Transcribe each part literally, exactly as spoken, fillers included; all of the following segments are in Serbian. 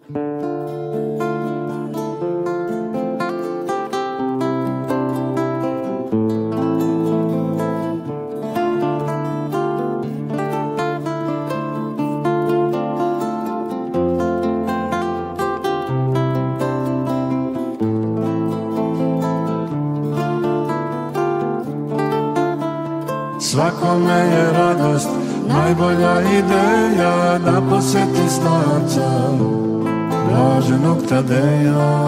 Svakome je radost najbolja ideja da posjeti starca blaženog Tadeja.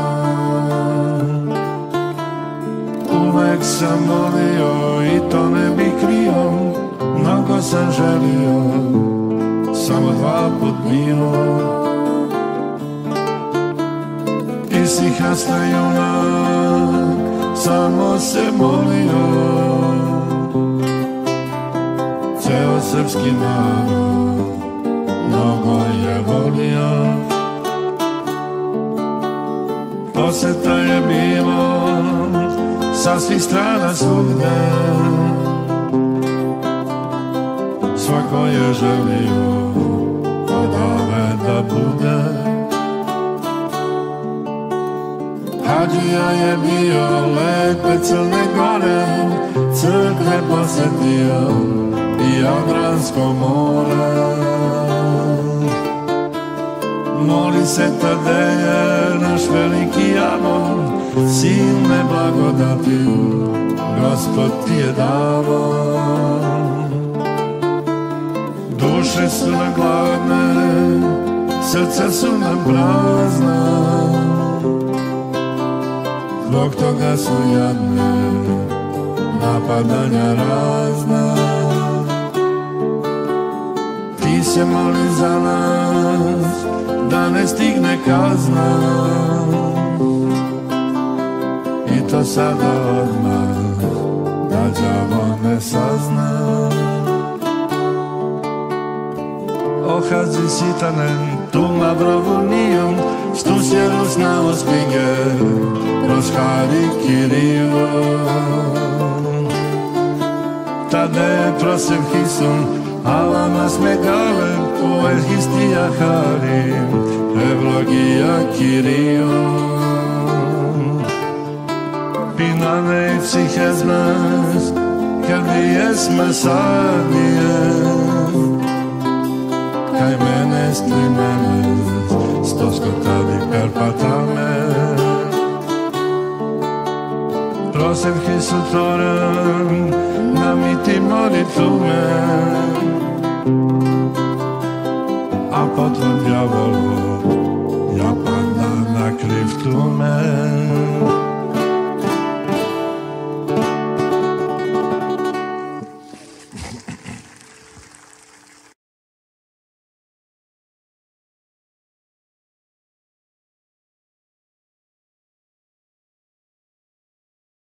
Uvek sam volio i to ne bi krio, mnogo sam želio, samo dva put bio. Isihasta junak, samo se molio, ceo srpski narod mnogo je volio. Poseta je bilo sa svih strana svugde, svako je želio od ove da bude. Hadžija je bio lepe Crne Gore, crkve posetio i Jadransko more. Moli se Tadeje, naš veliki amor, silne blagodati Gospod ti je davo. Duše su nam gladne, srca su nam prazna, zbog toga su jadne napadanja razna. Ti se moli za nas da ne stigne kazna, i to sada odmah da đavo ne sazna. O Hadži Sitanen, tu Mavrovunijom, stusje rusna ospinge, proshari Kiriju. Tade prosev hisun, alamas megale, poelhistija harim, evlogija Kiriju. Pinane psichezmas, kerdijes masadije, kaj mene strimene, stosko tadi per patame. Prosev hisutoram, namiti molitume, a potom djavo